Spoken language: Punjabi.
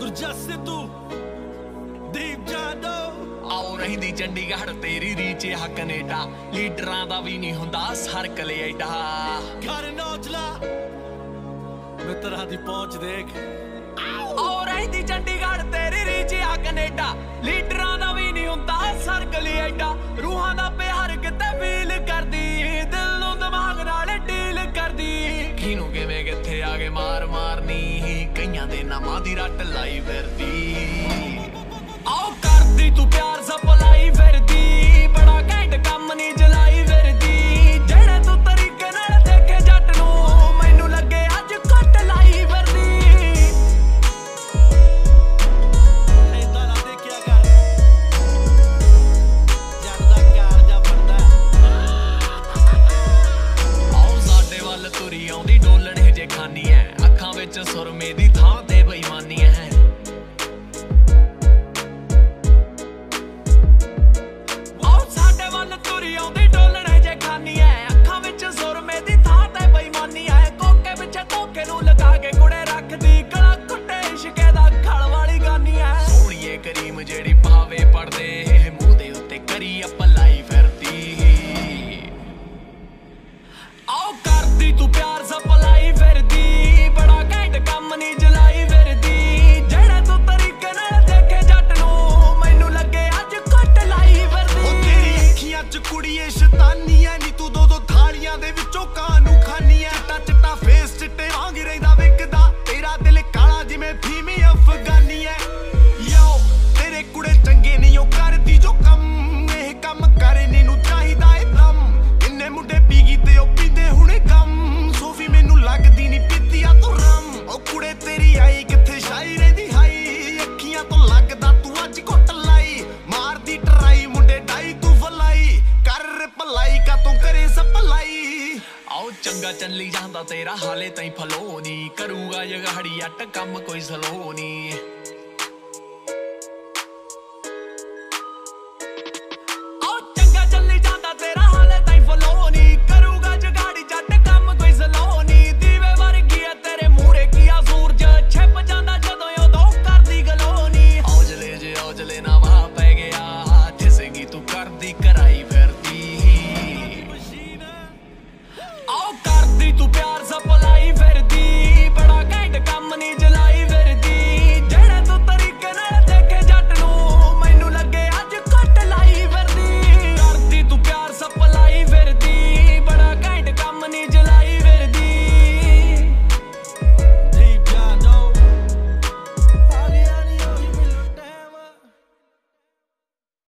ਸੁਰਜਾ ਸਿੱਧੂ ਦੀਪ ਜਾਦੋ ਆਉ ਰਹਿੰਦੀ ਚੰਡੀਗੜ੍ਹ ਤੇਰੀ ਰੀਚ ਆ ਕੈਨੇਡਾ ਲੀਡਰਾਂ ਦਾ ਵੀ ਨਹੀਂ ਹੁੰਦਾ ਸਰਕਲ ਐਡਾ ਘਰ ਨੌਜਲਾ ਮਿੱਤਰਾਂ ਦੀ ਪਹੁੰਚ ਦੇਖ ਆਉ ਰਹਿੰਦੀ ਚੰਡੀਗੜ੍ਹ ਤੇਰੀ ਰੀਚ ਆ ਕੈਨੇਡਾ ਲੀਡਰਾਂ ਦਾ ਵੀ ਨਹੀਂ ਹੁੰਦਾ ਸਰਕਲ ਐਡਾ ਰੂਹਾਂ ਦਾ ਪਿਆਰ ਕਿਤੇ ਫੀਲ ਕਰਦੀ ਦਿਲ ਨੂੰ ਦਿਮਾਗ ਨਾਲ ਡੀਲ ਕਰਦੀ ਕਿਨੂੰ ਕਿਵੇਂ ਕਿੱਥੇ ਆ ਕੇ ਮਾਰ ਮਾਰਨੀ ਕਈਆਂ ਦੇ ਨਾਮਾਂ ਦੀ ਰੱਟ ਲਾਈ ਫਿਰਦੀ ਆਓ ਕਰਦੀ ਤੂੰ ਪਿਆਰ ਸਪਲਾਈ ਫਿਰਦੀ ਬੜਾ ਘੈਂਟ ਕੰਮ ਨਹੀਂ ਜਲਾਈ ਫਿਰਦੀ ਜਿਹੜੇ ਤੂੰ ਤਰੀਕੇ ਨਾਲ ਦੇਖੇ ਜੱਟ ਨੂੰ ਮੈਨੂੰ ਲੱਗੇ ਅੱਜ ਘੁੱਟ ਲਾਈ ਫਿਰਦੀ ਏਦਾਂ ਨਾ ਦੇਖਿਆ ਕਰ ਜੱਟ ਦਾ ਕਾਰਜਾ ਬਣਦਾ ਆਓ ਸਾਡੇ ਵੱਲ ਤੁਰੀ ਆਉਂਦੀ ਡੋਲਣ ਜੇ ਖਾਨੀ ਐ ਅੱਖਾਂ ਵਿੱਚ ਸੁਰਮੇ ਦੀ ਥਾਂ ਤੇ ਬੇਈਮਾਨੀ ਐ ਕਰੀਮ ਜਿਹੜੀ ਪਾਵੇ ਪੜਦੇ ਮੂੰਹ ਦੇ ਉੱਤੇ ਕਰੀ ਅਪਲਾਈ ਫਿਰਦੀ ਆਓ ਕਰਦੀ ਤੂੰ ਪਿਆਰ ਸਪਲਾਈ ਫਿਰਦੀ ਬੜਾ ਘੈਂਟ ਕੰਮ ਨਹੀਂ ਜਲਾਈ ਫਿਰਦੀ ਜਿਹੜੇ ਤੂੰ ਤਰੀਕੇ ਨਾਲ ਦੇਖੇ ਜੱਟ ਨੂੰ ਮੈਨੂੰ ਲੱਗੇ ਅੱਜ ਘੁੱਟ ਲਾਈ ਫਿਰਦੀ ਉਹ ਤੇਰੀ ਅੱਖੀਆਂ 'ਚ ਕੁੜੀਏ ਸ਼ੈਤਾਨੀ ਐ ਨੀ ਤੂੰ ਦੋ ਥਾਲੀਆਂ ਦੇ ਵਿੱਚੋਂ ਕਾਂ ਨੂੰ ਖਾਨੀ ਐ ਚਿੱਟਾ ਫੇਸ ਚਿੱਟੇ ਵਾਂਗ ਰਹਿੰਦਾ ਵਿਕਦਾ ਤੇਰਾ ਦਿਲ ਕਾਲਾ ਜਿਵੇਂ ਫੀਮੀ ਅਫਗਾਨੀ ਐ ਤੇਰੇ ਕੁੜੇ ਚੰਗੇ ਨਹੀਂ ਉਹ ਕਰਦੀ ਜੋ ਕੰਮ ਇਹ ਕੰਮ ਕਰਨੇ ਨੂੰ ਚਾਹੀਦਾ ਏ ਦਮ ਇੰਨੇ ਮੁੰਡੇ ਪੀ ਗਈ ਤੇ ਉਹ ਪੀਂਦੇ ਹੁਣੇ ਕੰਮ ਸੋਫੀ ਮੈਨੂੰ ਲੱਗਦੀ ਨਹੀਂ ਪੀਤੀ ਆ ਤੂੰ ਰਮ ਉਹ ਕੁੜੇ ਤੇਰੀ ਆਈ ਕਿੱਥੇ ਸ਼ਾਈ ਰਹਿੰਦੀ ਹਾਈ ਅੱਖੀਆਂ ਤੋਂ ਲੱਗਦਾ ਤੂੰ ਅੱਜ ਘੁੱਟ ਲਾਈ ਮਾਰਦੀ ਟਰਾਈ ਮੁੰਡੇ ਡਾਈ ਤੂੰ ਫਲਾਈ ਕਰ ਭਲਾਈ ਕਾ ਤੂੰ ਕਰੇ ਸਪਲਾਈ ਆਓ ਚੰਗਾ ਚੱਲੀ ਜਾਂਦਾ ਤੇਰਾ ਹਾਲੇ ਤਾਈਂ ਫਲੋ ਨਹੀਂ ਕਰੂਗਾ ਜਗਾੜੀ ਅੱਟ ਕੰਮ ਕੋਈ ਸਲੋ ਨਹੀਂ